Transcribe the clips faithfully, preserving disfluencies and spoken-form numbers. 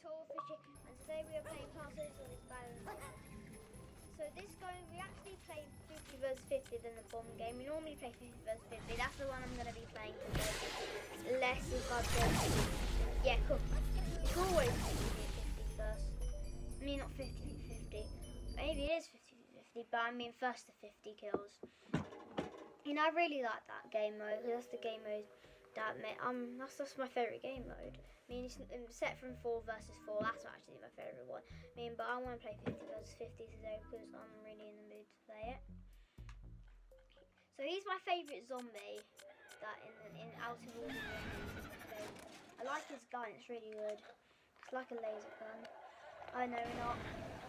Tour Fishing, and today we are playing Castles on this balance. So this game, we actually play fifty versus fifty than the bomb game. We normally play fifty versus fifty. That's the one I'm going to be playing today. Less if I've got... Yeah, cool. It's always fifty fifty first. I mean, not fifty fifty. Maybe it is fifty fifty, but I mean first to fifty kills. You know, I really like that game mode. That's the game mode that made, um, that's just my favourite game mode. I mean, it's set from four versus four. That's actually my favourite one. I mean, but I want to play fifty versus fifty today because I'm really in the mood to play it. So he's my favourite zombie that in in out of all the zombies. I like his gun. It's really good. It's like a laser gun. I know we're not.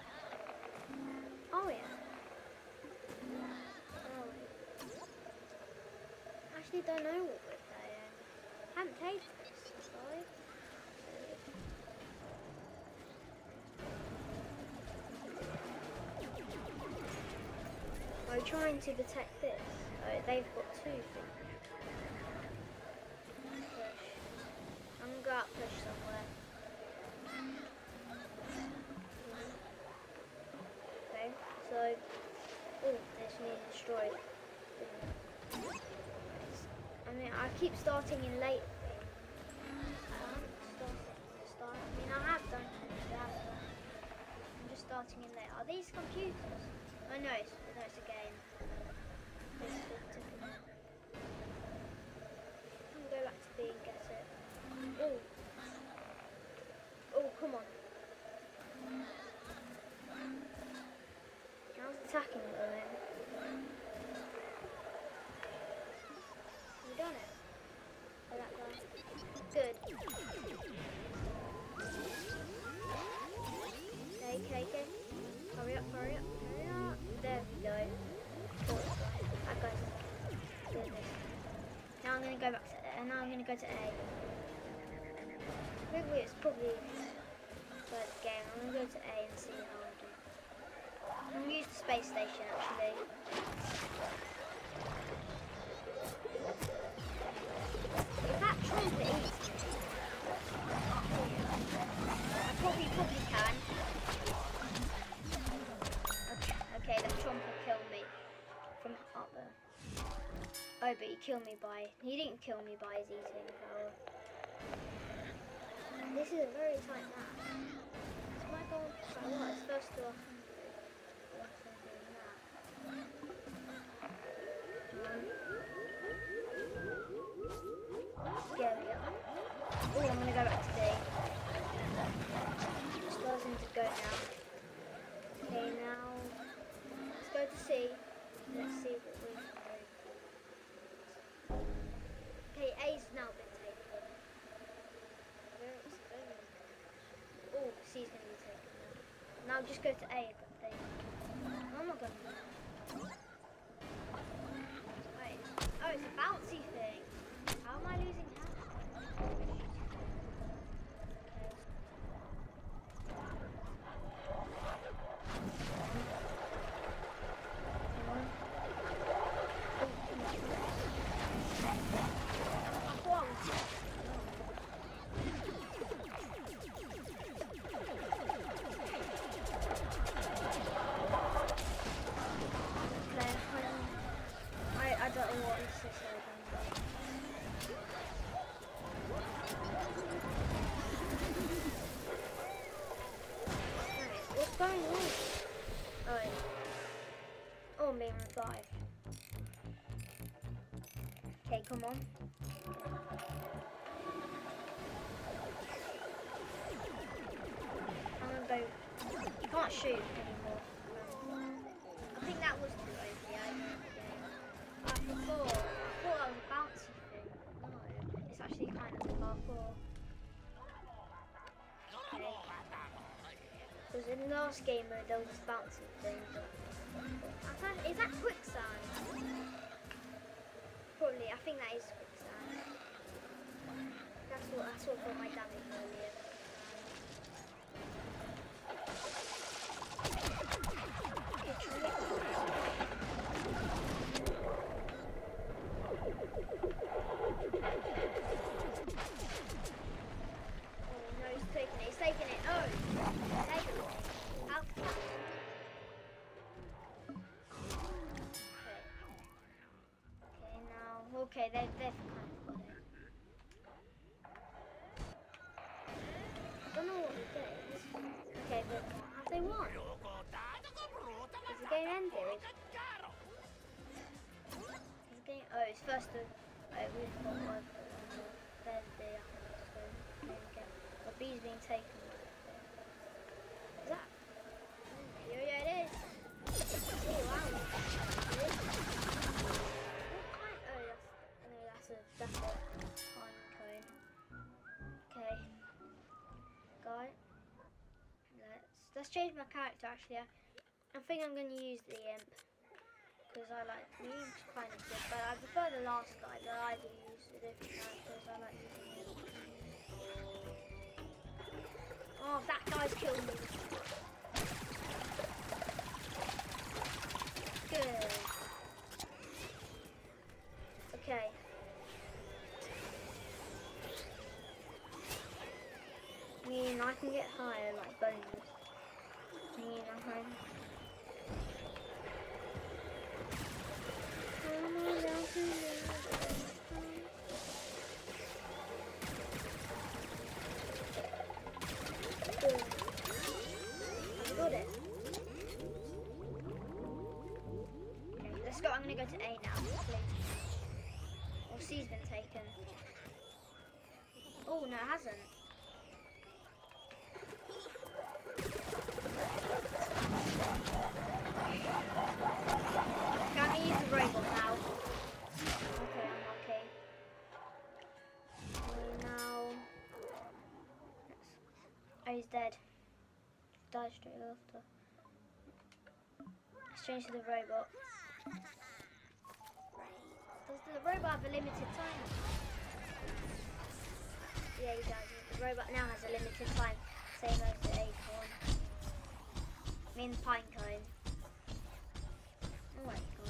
Oh yeah. Oh. I actually don't know what we're playing. I haven't played this, sorry. Are we trying to protect this? Oh, they've got two things. Push. I'm gonna go out push somewhere. Okay, so oh, this needs destroyed. I mean, I keep starting in late. Start. I mean, I have done. I have done. I'm just starting in late. Are these computers? Oh no, it's, no, it's a game. I'm gonna go back to B and get it. Oh, oh, come on. I was attacking at the moment. You done it? Oh, that guy. Good. Okay, okay, okay. Hurry up, hurry up, hurry up. There we go. That guy's doing this. Now I'm gonna go back to A. Now I'm gonna go to A. Maybe it's probably first game. I'm gonna go to A and see how I do. I'm gonna use the space station actually. If that trumpet eats me, I probably probably can. Okay, okay, the trumpet killed me from up there. Oh, but he killed me by he didn't kill me by his eating power. This is a very tight map. It's my goal. Oh, what? It's first to a hundred. There we go. Oh, I'm gonna go back to D. Just allows him to go now. Okay, now let's go to C. Let's see what we can do. Okay, A's now been taken. Where is it? Oh, C's gonna be taken now. Now just go to A. Oh my god. Wait. Oh, it's a bouncy thing. How am I losing half? I don't know what this is saying. What's going on? Oh, oh, I'm being revived. Okay, come on. I'm gonna go. You can't shoot anymore. I think that was too O P. I thought, I thought that was a bouncy thing. No, it's actually kind of parkour. Okay. Because in the last game mode there was this bouncy thing. But is that quicksand? Probably, I think that is quicksand. That's what that's what got my damage earlier. Oh no, he's taking it, he's taking it. Oh Have they won? Is the game ended? Is the game... Oh, it's first to... Oh, we've got one. There's the... So, there we go. The B's being taken. Is that? Yeah, yeah, it is. Oh, wow. It is. What kind? Oh, that's... No, that's a... That's a pine cone. Okay. Got it. Let's... Let's change my character, actually. I, I think I'm going to use the imp. Because I like... The imp's kind of good, but I prefer the last guy, but I do use the different characters. I like using him. Oh, that guy's killed me. Good. Okay. I mean, I can get higher, like bonus. I mean, I can... Come on down to the... Good. I got it. Okay, let's go. I'm going to go to A now, please. Or C's been taken. Oh, no, it hasn't. Can I use the robot now? Okay, I'm okay. Okay, now... Oh, he's dead. Died straight after. Let's change to the robot. Does the robot have a limited time? Yeah, he does. The robot now has a limited time. Same as the acorn. I mean the pine cone. Oh, acorn.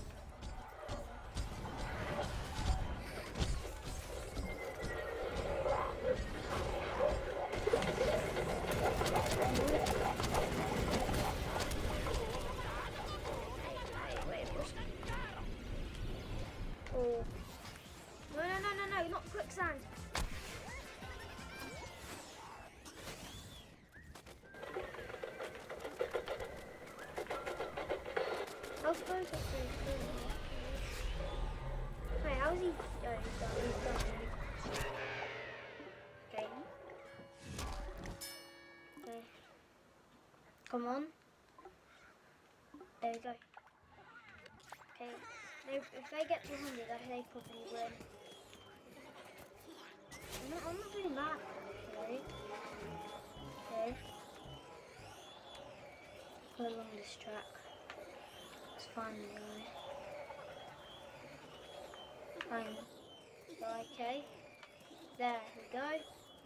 Oh. No, no, no, no, no, not quicksand. I was supposed to say wait, how is he? Oh, he's done, he's done. Okay. Okay. Come on. There we go. Okay. They, if they get to one hundred, they probably win. I'm not, I'm not doing that. Okay. Okay. Go along this track. It's fine anyway. Fine. So, okay. There we go. Right.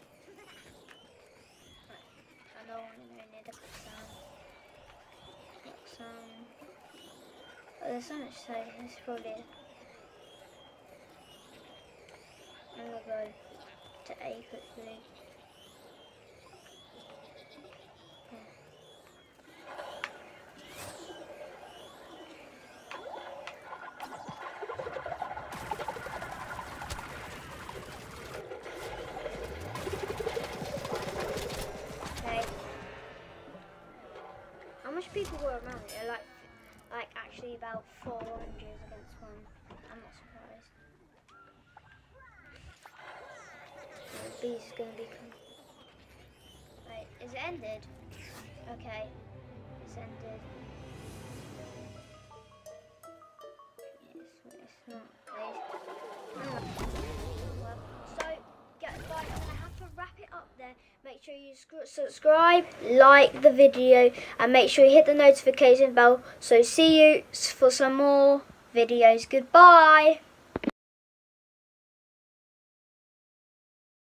I don't want to go near the quicksand. Quicksand. Oh, there's so much to say. It's probably. I'm gonna go to A quickly. Okay. How much people were around here? Like. Like actually about four hundred against one. I'm not surprised. The beast is gonna be. Wait, is it ended? Okay, it's ended. It's, it's not. Please. Well, so yeah, guys, I'm gonna have to wrap it up there. Make sure you subscribe, like the video, and make sure you hit the notification bell. So see you for some more videos. Goodbye.